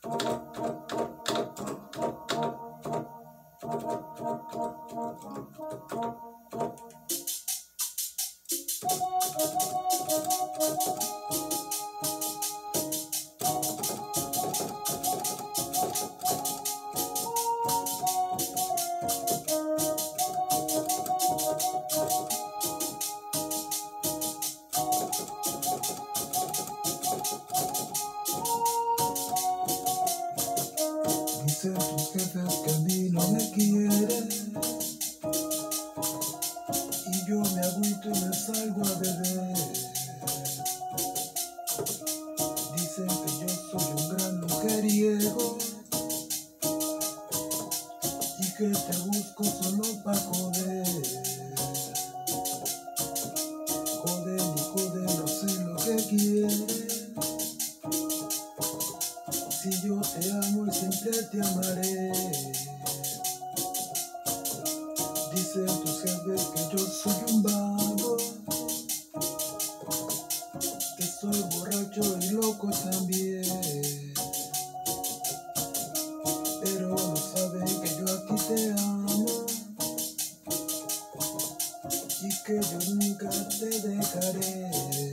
Dicen tus jefes que a mí no me quieren y yo me agüito y me salgo a beber. Dicen que yo soy un gran mujeriego y que te busco solo pa' joder. Joder ni joder, no sé lo que quieres. Si yo te amo y siempre te amaré. Dicen tus jefes que yo soy un vago, que soy borracho y loco también. Pero no saben que yo a ti te amo y que yo nunca te dejaré.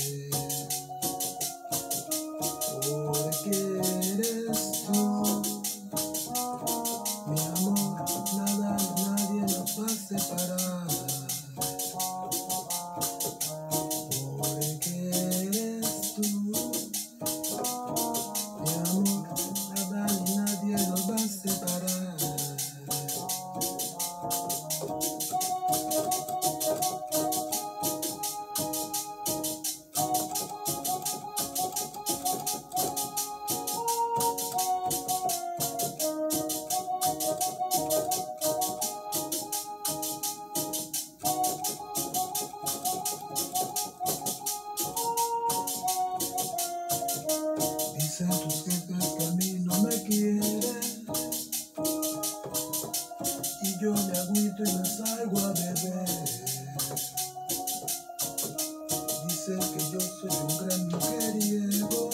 Porque eres tú, mi amor, nada ni nadie nos va a separar. Porque eres tú, mi amor, nada ni nadie nos va a separar. Dicen tus jefes que a mí no me quieren y yo me agüito y me salgo a beber. Dicen que yo soy un gran mujeriego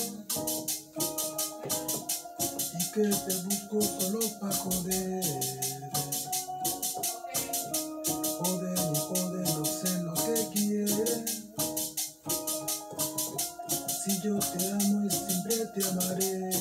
y que te busco solo pa' joder. Joder ni joder, no sé lo que quieres. Si yo te amo y siempre te amaré.